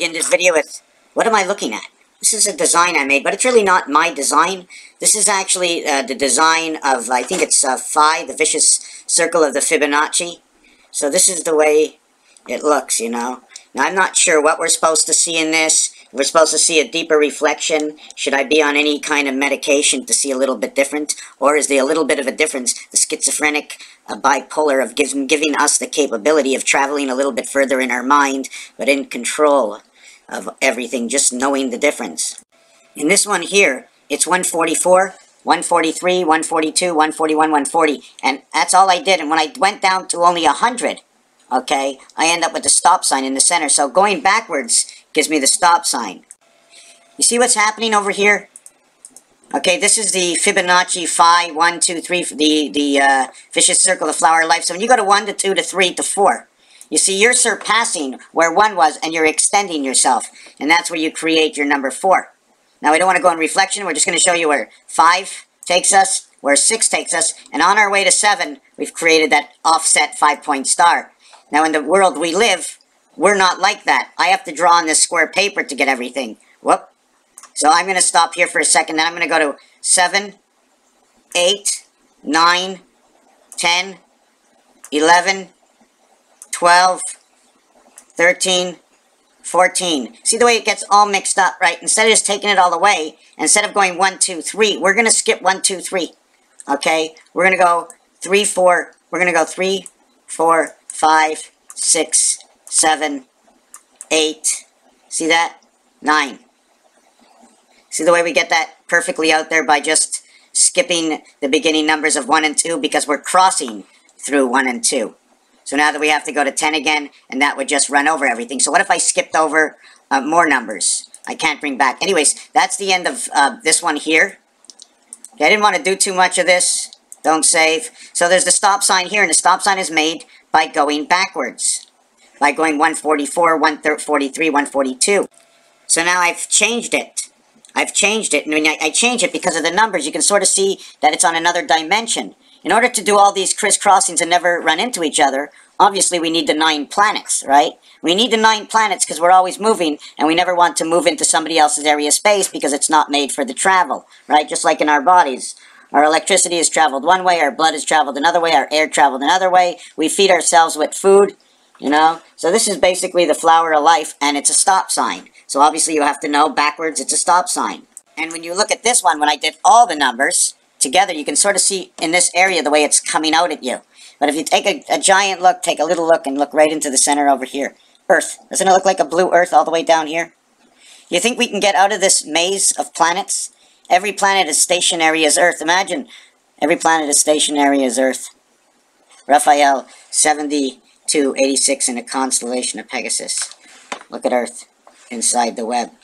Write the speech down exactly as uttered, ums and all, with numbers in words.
begin this video with, what am I looking at? This is a design I made, but it's really not my design. This is actually uh, the design of, I think it's uh, Phi, the vicious circle of the Fibonacci. So this is the way it looks, you know. Now, I'm not sure what we're supposed to see in this. We're supposed to see a deeper reflection. Should I be on any kind of medication to see a little bit different? Or is there a little bit of a difference, the schizophrenic uh, bipolar of gives, giving us the capability of traveling a little bit further in our mind, but in control of everything, just knowing the difference. In this one here, it's one forty-four, one forty-three, one forty-two, one forty-one, one forty. And that's all I did. And when I went down to only one hundred, okay, I end up with the stop sign in the center. So going backwards gives me the stop sign. You see what's happening over here? Okay, this is the Fibonacci Phi, one, two, three, the, the uh, vicious circle of flower life. So when you go to one, to two, to three, to four, you see you're surpassing where one was and you're extending yourself. And that's where you create your number four. Now, we don't want to go in reflection. We're just going to show you where five takes us, where six takes us, and on our way to seven, we've created that offset five-point star. Now, in the world we live, we're not like that. I have to draw on this square paper to get everything. Whoop. So I'm going to stop here for a second. Then I'm going to go to seven, eight, nine, ten, eleven, twelve, thirteen, fourteen. See the way it gets all mixed up, right? Instead of just taking it all the way, instead of going one, two, three, we're going to skip one, two, three. Okay? We're going to go three, four. We're going to go three, four, five, six, seven, eight. See that? Nine. See the way we get that perfectly out there by just skipping the beginning numbers of one and two because we're crossing through one and two. So now that we have to go to ten again, and that would just run over everything. So what if I skipped over uh, more numbers? I can't bring back. Anyways, that's the end of uh, this one here. Okay, I didn't want to do too much of this. Don't save. So there's the stop sign here, and the stop sign is made by going backwards. By going one forty-four, one forty-three, one forty-two. So now I've changed it. I've changed it, and when I, I change it because of the numbers, you can sort of see that it's on another dimension. In order to do all these crisscrossings and never run into each other, obviously we need the nine planets, right? We need the nine planets because we're always moving, and we never want to move into somebody else's area of space because it's not made for the travel, right? Just like in our bodies. Our electricity has traveled one way, our blood has traveled another way, our air traveled another way. We feed ourselves with food, you know? So this is basically the flower of life, and it's a stop sign. So obviously you have to know backwards it's a stop sign. And when you look at this one, when I did all the numbers together, you can sort of see in this area the way it's coming out at you. But if you take a, a giant look, take a little look, and look right into the center over here. Earth. Doesn't it look like a blue Earth all the way down here? You think we can get out of this maze of planets? Every planet is stationary as Earth. Imagine every planet is stationary as Earth. Raphael, seventy-two eighty-six in the constellation of Pegasus. Look at Earth inside the web.